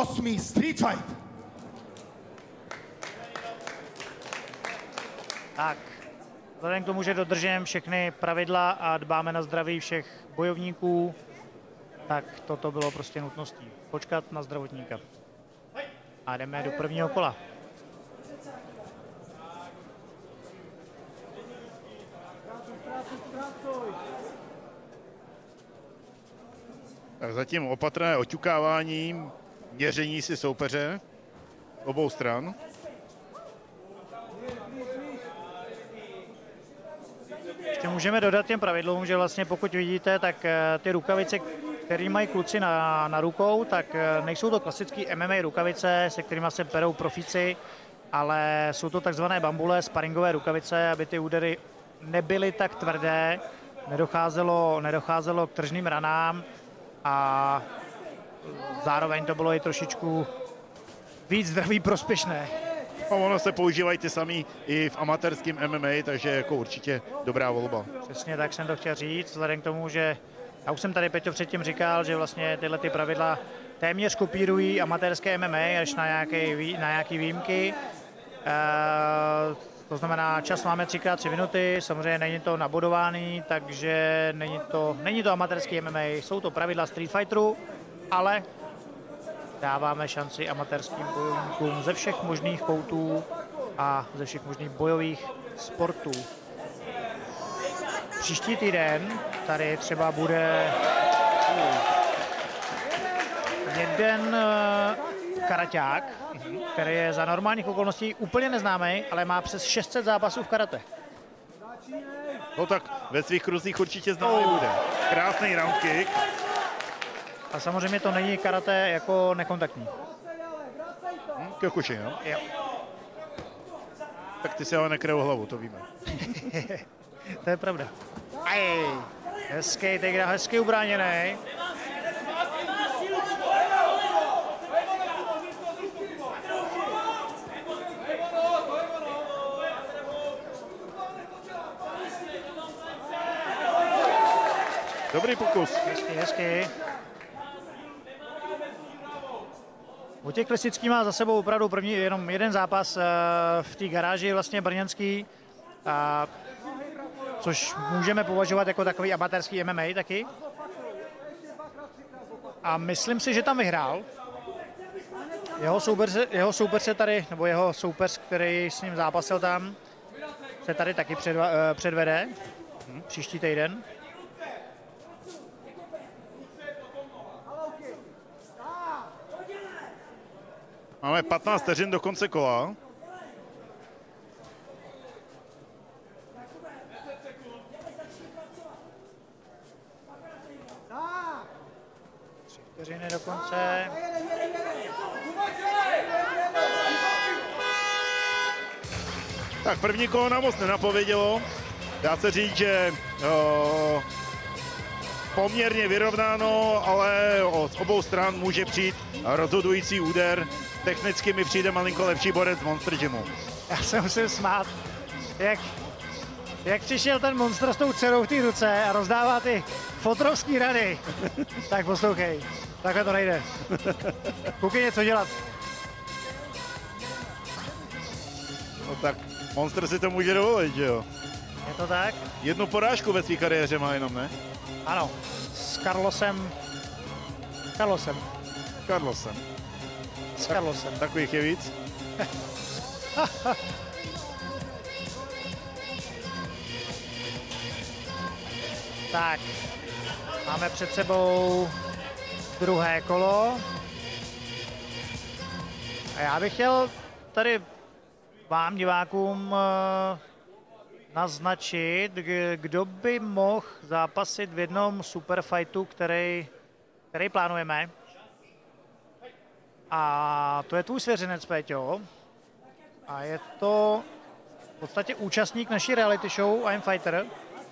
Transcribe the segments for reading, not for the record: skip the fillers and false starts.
8. Street Fight. Tak, vzhledem k tomu, že dodržujeme všechny pravidla a dbáme na zdraví všech bojovníků, tak toto bylo prostě nutností. Počkat na zdravotníka. A jdeme do prvního kola. Tak zatím opatrné oťukávání, měření si soupeře obou stran. Ještě můžeme dodat těm pravidlům, že vlastně pokud vidíte, tak ty rukavice, které mají kluci na rukou, tak nejsou to klasické MMA rukavice, se kterými se perou profíci, ale jsou to takzvané bambule, sparingové rukavice, aby ty údery nebyly tak tvrdé, nedocházelo k tržným ranám a zároveň to bylo i trošičku víc zdraví prospěšné. A ono se používají ty samý i v amatérském MMA, takže jako určitě dobrá volba. Přesně tak jsem to chtěl říct, vzhledem k tomu, že já už jsem tady, Peťo, předtím říkal, že vlastně tyhle ty pravidla téměř kopírují amatérské MMA až na nějaké výjimky. To znamená, čas máme 3x3 minuty, samozřejmě není to nabodovaný, takže není to amatérský MMA, jsou to pravidla Street Fighteru, ale dáváme šanci amatérským bojovníkům ze všech možných koutů a ze všech možných bojových sportů. Příští týden tady třeba bude jeden karaťák, který je za normálních okolností úplně neznámý, ale má přes 600 zápasů v karate. No tak ve svých kruzích určitě známý bude. Krásný round kick. A samozřejmě to není karate jako nekontaktní. Kyokushin, jo? Jo. Tak ty si ale nekryjou hlavu, to víme. To je pravda. Aj, hezký takedown, hezky ubráněný. Dobrý pokus. Hezky. Vojtěch Lisický má za sebou opravdu jenom jeden zápas v té garáži vlastně brněnský, což můžeme považovat jako takový amatérský MMA taky. A myslím si, že tam vyhrál. Jeho soupeř tady, nebo jeho soupeř, který s ním zápasil tam, se tady taky předvede příští týden. Máme 15 vteřin do konce kola. Vteřiny do konce. Tak první kolo nám moc nenapovědělo. Dá se říct, že poměrně vyrovnáno, ale z obou stran může přijít rozhodující úder. Technicky mi přijde malinko lepší borec Monster Gymu. Já se musím smát, jak přišel ten monster s tou dcerou v té ruce a rozdává ty fotrovský rady. Tak poslouchej, takhle to nejde. Koukej něco dělat. No tak Monster si to může dovolit, že jo? Je to tak? Jednu porážku ve své kariéře má jenom, ne? Ano, s Carlosem. S Carlosem. Takových je víc. Tak, máme před sebou druhé kolo. A já bych chtěl tady vám, divákům, naznačit, kdo by mohl zápasit v jednom superfightu, který plánujeme. A to je tvůj svěřenec, Péťo. A je to v podstatě účastník naší reality show I'm Fighter.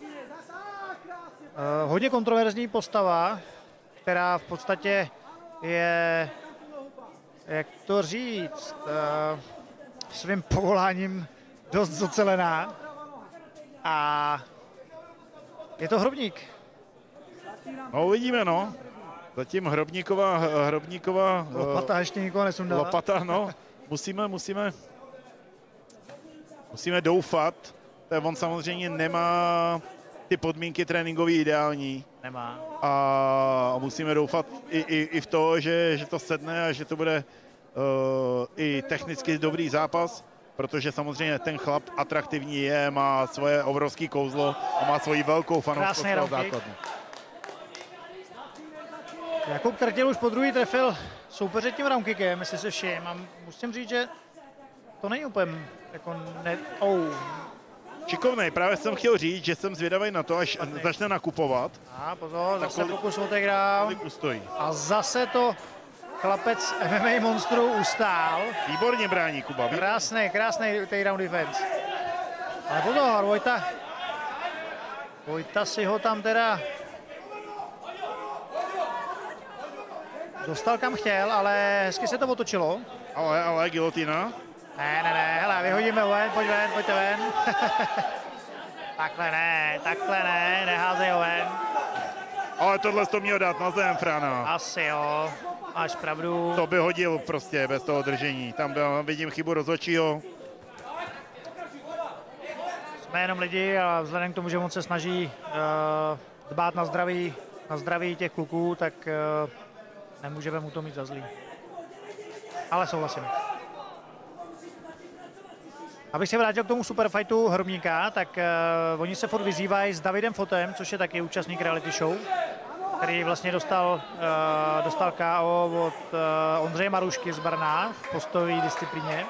Hodně kontroverzní postava, která v podstatě je, jak to říct, svým povoláním dost zocelená. A je to hrobník. No uvidíme, no. Zatím Hrobníková Lopata ještě nikoho nesundala. Lopata, no. Musíme doufat. On samozřejmě nemá ty podmínky tréninkové ideální. Nemá. A musíme doufat i v to, že to sedne a že to bude i technicky dobrý zápas, protože samozřejmě ten chlap atraktivní je, má svoje obrovské kouzlo a má svoji velkou fanouškovskou základnu. Jakub Krtěl už po druhý trefil soupeře tím roundkickem, jestli se všim. A musím říct, že to není úplně jako Šikovnej, právě jsem chtěl říct, že jsem zvědavý na to, až začne nakupovat. A pozor, zase pokus o takedown. A zase to chlapec MMA monstru ustál. Výborně brání Kuba. Krásný takedown defense. Ale pozor, Vojta si ho tam teda dostal kam chtěl, ale hezky se to otočilo. Ale gilotina. Ne, hele, vyhodíme ho ven, pojďte ven. takhle ne, neházej ho ven. Ale tohle to měl dát na zem, Frana. Asi jo, máš pravdu. To by hodil prostě bez toho držení, tam vidím chybu rozhodčího. Jsme jenom lidi a vzhledem k tomu, že on se snaží dbát na zdraví těch kluků, tak nemůžeme mu to mít za zlý. Ale souhlasím. Abych se vrátil k tomu superfightu Hrobníka, tak oni se furt vyzývají s Davidem Fotem, což je taky účastník reality show, který vlastně dostal KO od Ondřeje Marušky z Brna v postojové disciplíně.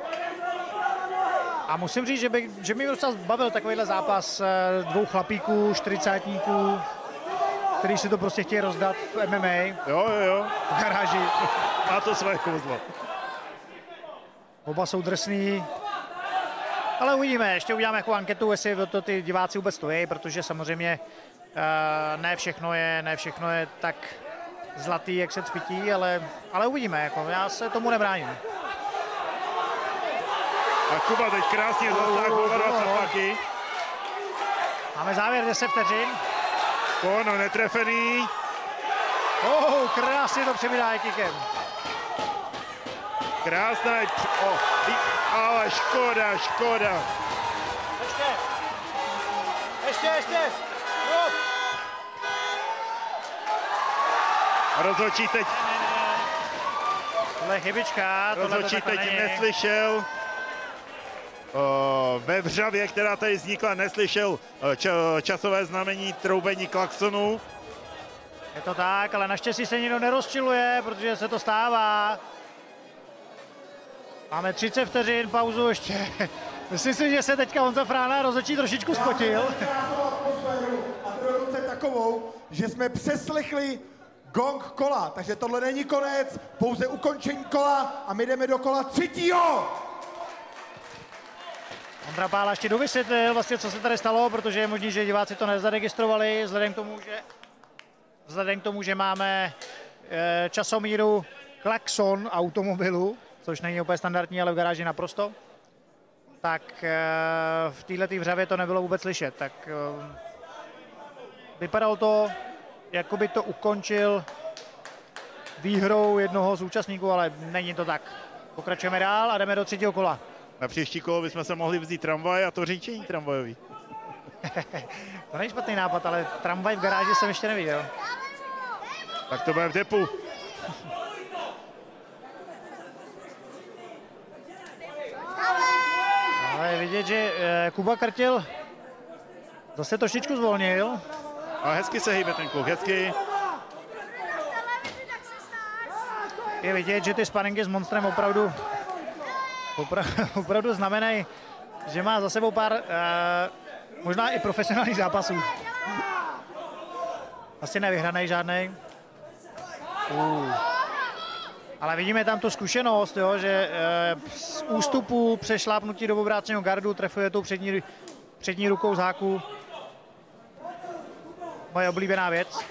A musím říct, že mi docela bavil takovýhle zápas dvou chlapíků, 40-tníků, který si to prostě chtějí rozdat v MMA. Jo. V garáži. Má to své kouzlo. Oba jsou drsný. Ale uvidíme, ještě uděláme jako anketu, jestli to ty diváci vůbec stojí, protože samozřejmě ne všechno je tak zlatý, jak se cpití, ale uvidíme, jako já se tomu nebráním. A Kuba teď krásně zasáhl taky. Máme závěr 10 vteřin. Kono netrefený. Krásně to přebírá kickem. Krásná, ale škoda. Ještě. Rozhodčí teď. Tohle je chybička. Rozhodčí teď neslyšel. Ve vřavě, která tady vznikla, neslyšel časové znamení troubení klaxonu. Je to tak, ale naštěstí se nikdo nerozčiluje, protože se to stává. Máme 30 vteřin, pauzu ještě. Myslím si, že se teďka Honza Frána rozhodčí trošičku spotil. A to dokonce takovou, že jsme přeslechli gong kola, takže tohle není konec, pouze ukončení kola a my jdeme do kola třetího. Ondra Pála ještě dovysvětlil vlastně, co se tady stalo, protože je možný, že diváci to nezaregistrovali, vzhledem k tomu, že máme časomíru klakson automobilu, což není úplně standardní, ale v garáži naprosto, tak v této vřavě to nebylo vůbec slyšet. Tak vypadalo to, jako by to ukončil výhrou jednoho z účastníků, ale není to tak. Pokračujeme dál a jdeme do třetího kola. Na příští kolo bychom se mohli vzít tramvaj a to říčení tramvajový. To není špatný nápad, ale tramvaj v garáži jsem ještě neviděl. Tak to bude v depu. Ale je vidět, že Kuba Krtěl zase trošičku zvolnil. A hezky se hýbe ten kluk, hezky. Je vidět, že ty sparingy s monstrem opravdu znamenají, že má za sebou pár možná i profesionálních zápasů. Asi nevyhranej žádnej. Ale vidíme tam tu zkušenost, jo, že z ústupu přešlápnutí do obráceného gardu trefuje tou přední rukou z háku. Moje oblíbená věc.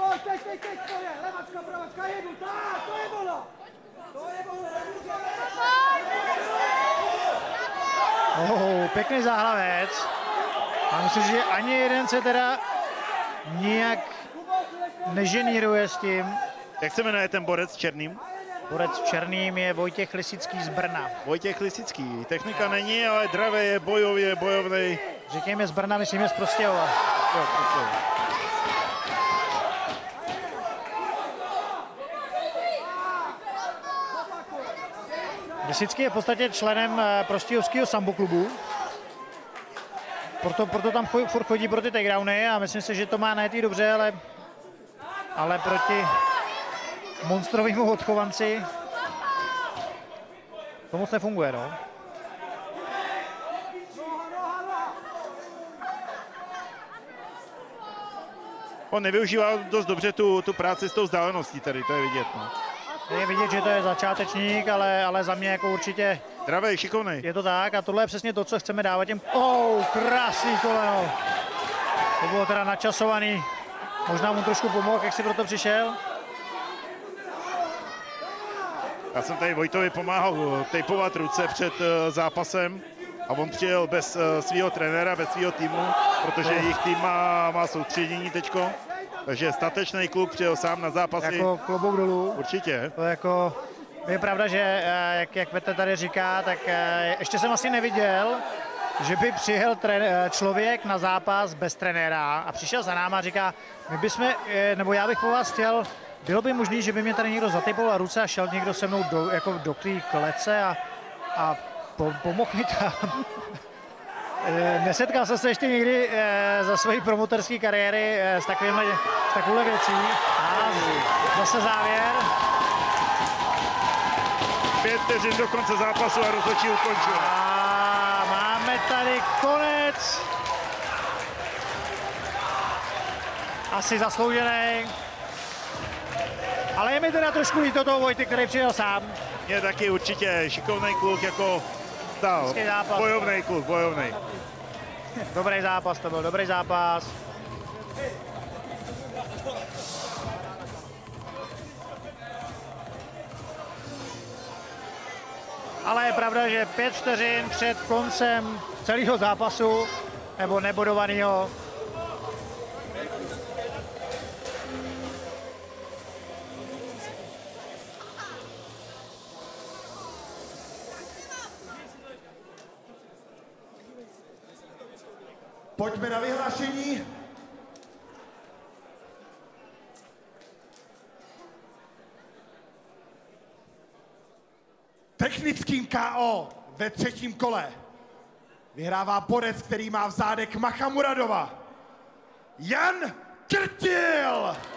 Pěkný záhlavec. A myslím, že ani jeden se teda nijak neženíruje s tím, Jak se jmenuje ten borec s černým? Borec s černým je Vojtěch Lisický z Brna. Vojtěch Lisický. Technika není, ale dravě je bojovný. Řekněme z Brna, myslím, je z Prostějova. Jo, Prostějov. Lisický je v podstatě členem prostějovského sambo klubu. Proto tam furt chodí pro ty takedowny a myslím si, že to má najetý dobře, ale proti monstrovému odchovanci to moc nefunguje, no. On nevyužívá dost dobře tu práci s tou vzdáleností tady, to je vidět. No. Je vidět, že to je začátečník, ale za mě jako určitě Dravej, šikovnej. je to tak a tohle je přesně to, co chceme dávat těm... Krásný koleno. To bylo teda načasovaný. Možná mu trošku pomohl, jak si proto přišel. Já jsem tady Vojtovi pomáhal tejpovat ruce před zápasem a on přijel bez svého trenéra, bez svého týmu, protože jejich tým má soustředění teďko. Takže statečný kluk přijel sám na zápasy. Jako klobouk dolů. Určitě. To jako, je pravda, že jak Petr tady říká, tak ještě jsem asi neviděl, že by přijel člověk na zápas bez trenéra a přišel za náma a říká, nebo já bych po vás chtěl, bylo by možné, že by mě tady někdo zatejpoval ruce a šel někdo se mnou do té klece a pomohl mi tam. Nesetkal jsem se ještě někdy za své promoterské kariéry s takovouhle věcí. A zase závěr. 5 vteřin do konce zápasu a rozhodčí ukončil. A máme tady konec. Asi zasloužený. Ale je mi teda trošku líto toho Vojty, který přijel sám. Je taky určitě šikovný kluk, jako dál. Bojovný kluk, bojovný. Dobrý zápas to byl, dobrý zápas. Ale je pravda, že 5 vteřin před koncem celého zápasu, nebo nebodovaného, Pojďme na vyhlášení. Technickým KO ve 3. kole vyhrává borec, který má v zádech Macha Muradova. Jan Krtil!